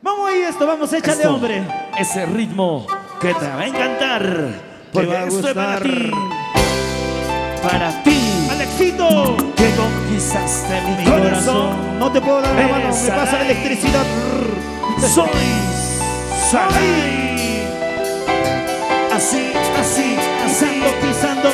Vamos ahí esto, vamos, échale Esto, hombre. ese ritmo que te va a encantar. Porque va a esto es para gustar. ti. Para ti. Alexito, Que conquistaste mi mi corazón. corazón. No te puedo dar la mano, Eres me pasa Saray. electricidad. Soy Saray. Así, así, así. Pisando.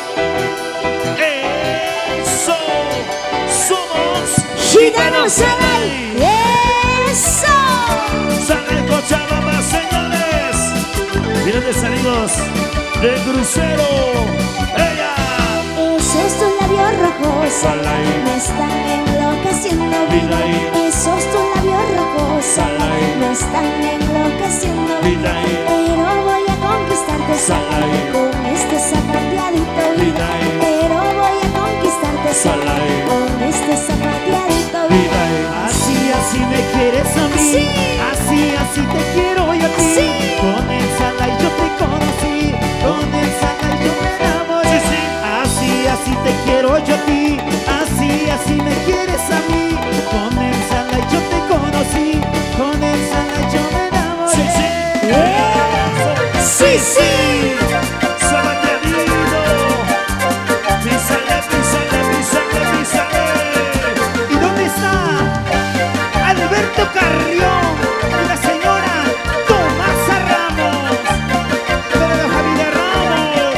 Eso. Somos Gitano Saray. ¡Eso! Saray Cochabamba, señores. Grandes amigos de crucero. Ella. Esos tus labios rojos Saray. me están enloqueciendo, vida. Esos tus labios rojos Saray. me están enloqueciendo, Vida. pero voy a conquistarte, Saray. con este zapateadito, vida. Vida. Pero voy a conquistarte, Saray. con este zapateadito, vida. Así, así me quieres a mí. Sí. Así, así te quiero yo a ti. Sí. Con el Saray yo te conocí. Con el Saray yo me enamoré. Sí, sí. Así, así te quiero yo a ti. Así, así me quieres a mí. Con el Saray yo te conocí. Con el Saray yo me enamoré. Sí, sí. Sí, sí. Sabateadito. Písale, písale, písale, písale. ¿Y dónde está Alberto Carrión y la señora Tomasa Ramos? Para la familia Ramos.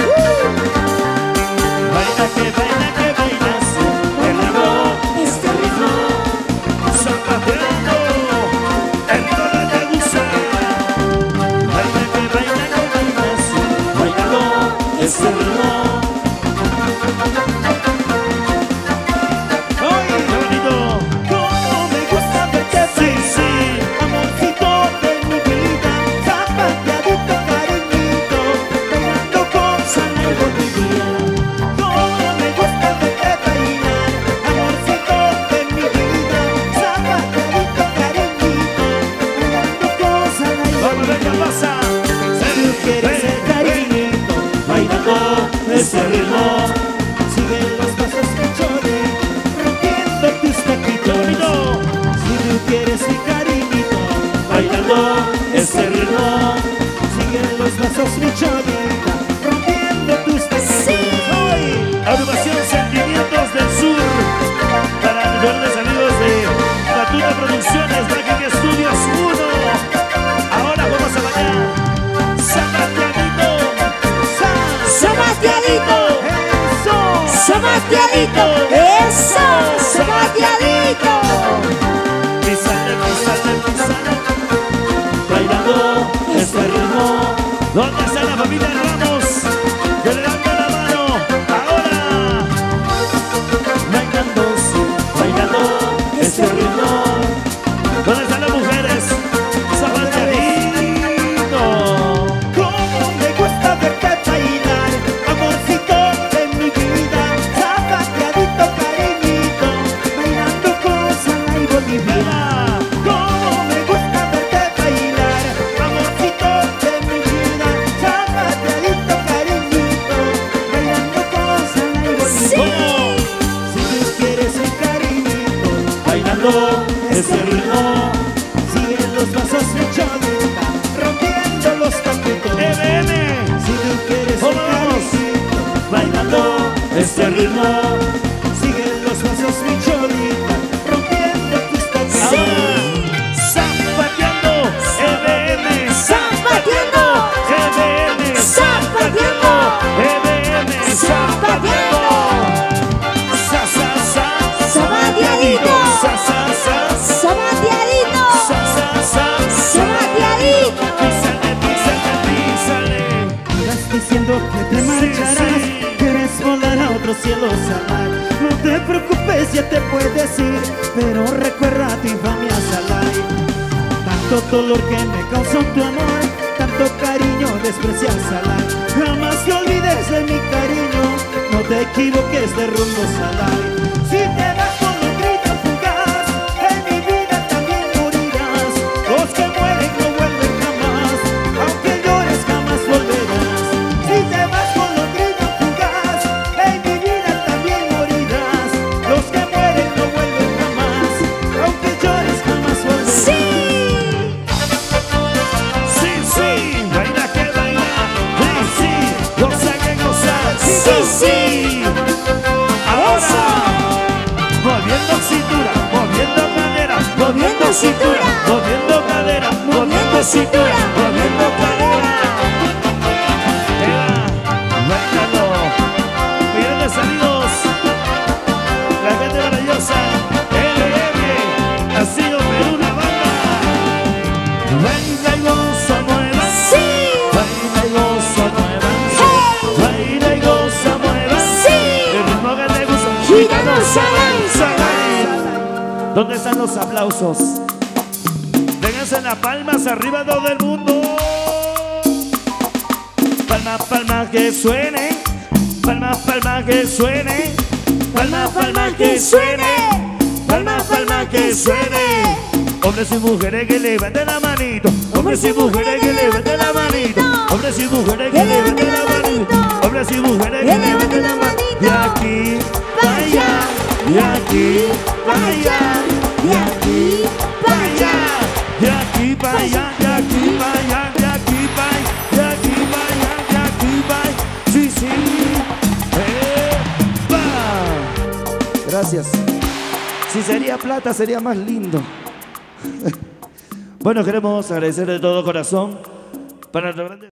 Baila que bailas. El ritmo, Este ritmo, zapateando. El ritmo te gusta. Baila que bailas. Bailando ese ritmo. ¡Ay, Qué bonito. cómo me gusta verte Sí, bailar! sí. Amorcito de mi vida, zapateadito, cariñito, bailando con Saray Bolivia. Cómo me gusta verte bailar, amorcito de mi vida, zapateadito, cariñito, bailando con Saray Vamos a ver qué Bolivia. pasa. Si tú quieres el cariñito, Bailando ese ritmo. sigue los pasos que chole, rompiendo tus taquitos. bonito. Si tú quieres mi cariñito, Bailando ese ritmo. sigue los pasos mi cholita, rompiendo tus taquitos. ¡Ay! Agrupación Sentimientos del Sur. Para los grandes amigos de Batuta Producciones, Black Studios 1. Ahora vamos a bailar. Zapateadito. zapateadito, ¡Eso! zapateadito, eso, zapateadito. Písale, písale, písale. Bailando este ritmo. ¿Dónde está la familia Ramos? Que le dan la mano. Ahora. Bailando este ritmo. ¿Dónde están las mujeres? Zapateadito. Cómo me gusta verte bailar, amorcito de mi vida, zapateadito, cariñito, bailando con Saray Bolivia. Cómo me gusta verte bailar, amorcito de mi vida, zapateadito, cariñito, bailando con Saray Bolivia. Si tú quieres el cariñito, Bailando ese ritmo. siguen los pasos mi cholita, rompiendo los taquitos. EBM. Si tú quieres ¿Cómo un vamos? cariñito, Bailando este ritmo. siguen los pasos mi cholita, rompiendo tus taquitos. Ahora, zapateando, EBM, zapateando, EBM, zapateando, EBM, zapateando. Sa, sa, sa, Zapateadito. sa, sa, sa, Zapateadito, sa, sa, sa. zapateadito. Písale, písale, písale. Estás diciendo que te marcharás, sí. quieres volar a otro cielo Saray. No te preocupes, ya te puedes ir, pero recuerda tu infamia Saray. Tanto dolor que me causó tu amor, tanto cariño desprecias Saray. Jamás te olvides de mi cariño, no te equivoques de rumbo Saray. Si te vas con un grito fugaz, en mi vida también morirás. Los que mueren no vuelven jamás, aunque llores jamás volverás. Si te vas con un grito fugaz, en mi vida también morirás. Los que mueren no vuelven jamás, aunque llores jamás volverás. Sí. cintura, moviendo cadera, moviendo cintura, moviendo cadera. Bailando, millones de amigos, la gente maravillosa, LM, ha sido Perú la banda. Baila y goza, mueva, sí, baila y goza, mueva, baila y goza, mueva, sí, el ritmo que te gusta, Gitano Salai. ¿Dónde están los aplausos? Vénganse las palmas arriba todo el mundo. Palmas, palmas que suene. Palmas, palmas que suene. Palmas, palmas que suene. Palmas, palmas que suene. Hombres y mujeres que levanten la manito. Hombres y mujeres que levanten la manito. Hombres y mujeres que levanten la manito. Hombres y mujeres que levanten la manito. De aquí para allá. De aquí para allá. De aquí para allá, De aquí para allá, de aquí para allá, de aquí para allá, de aquí para allá, de aquí para allá. Sí, sí. ¡Epa! Gracias. Si sería plata, sería más lindo. Bueno, queremos agradecer de todo corazón para nuestro grande.